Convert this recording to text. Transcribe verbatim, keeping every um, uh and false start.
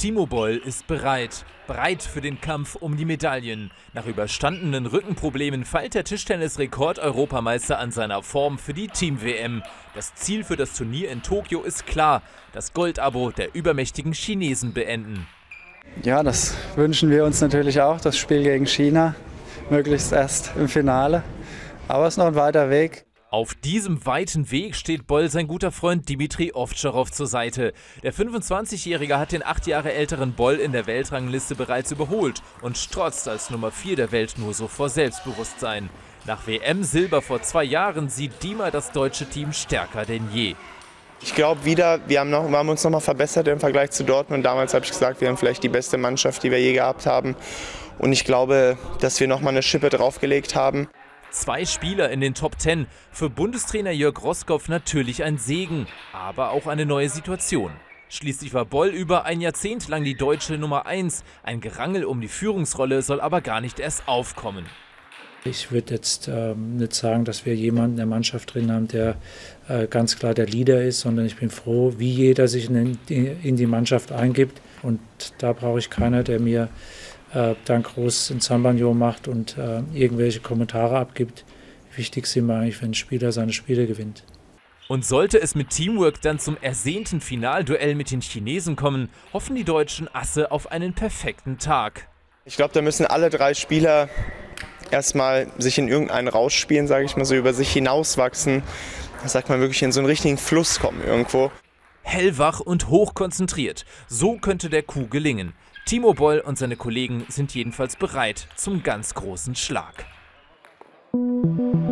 Timo Boll ist bereit. Bereit für den Kampf um die Medaillen. Nach überstandenen Rückenproblemen feilt der Tischtennis-Rekord-Europameister an seiner Form für die Team-W M. Das Ziel für das Turnier in Tokio ist klar: das Goldabo der übermächtigen Chinesen beenden. Ja, das wünschen wir uns natürlich auch, das Spiel gegen China, möglichst erst im Finale. Aber es ist noch ein weiter Weg. Auf diesem weiten Weg steht Boll sein guter Freund Dmitri Ovtcharov zur Seite. Der fünfundzwanzigjährige hat den acht Jahre älteren Boll in der Weltrangliste bereits überholt und strotzt als Nummer vier der Welt nur so vor Selbstbewusstsein. Nach W M-Silber vor zwei Jahren sieht Dima das deutsche Team stärker denn je. Ich glaube wieder, wir haben, noch, wir haben uns noch mal verbessert im Vergleich zu Dortmund. Damals habe ich gesagt, wir haben vielleicht die beste Mannschaft, die wir je gehabt haben. Und ich glaube, dass wir noch mal eine Schippe draufgelegt haben. Zwei Spieler in den Top Ten. Für Bundestrainer Jörg Roßkopf natürlich ein Segen, aber auch eine neue Situation. Schließlich war Boll über ein Jahrzehnt lang die deutsche Nummer eins. Ein Gerangel um die Führungsrolle soll aber gar nicht erst aufkommen. Ich würde jetzt ähm, nicht sagen, dass wir jemanden in der Mannschaft drin haben, der äh, ganz klar der Leader ist, sondern ich bin froh, wie jeder sich in, in die Mannschaft eingibt. Und da brauche ich keiner, der mir äh, dann groß ein Zampagno macht und äh, irgendwelche Kommentare abgibt. Wichtig ist immer eigentlich, wenn ein Spieler seine Spiele gewinnt. Und sollte es mit Teamwork dann zum ersehnten Finalduell mit den Chinesen kommen, hoffen die deutschen Asse auf einen perfekten Tag. Ich glaube, da müssen alle drei Spieler erstmal sich in irgendeinen rausspielen, sage ich mal so, über sich hinauswachsen. Das sagt man wirklich, in so einen richtigen Fluss kommen irgendwo. Hellwach und hochkonzentriert. So könnte der Coup gelingen. Timo Boll und seine Kollegen sind jedenfalls bereit zum ganz großen Schlag.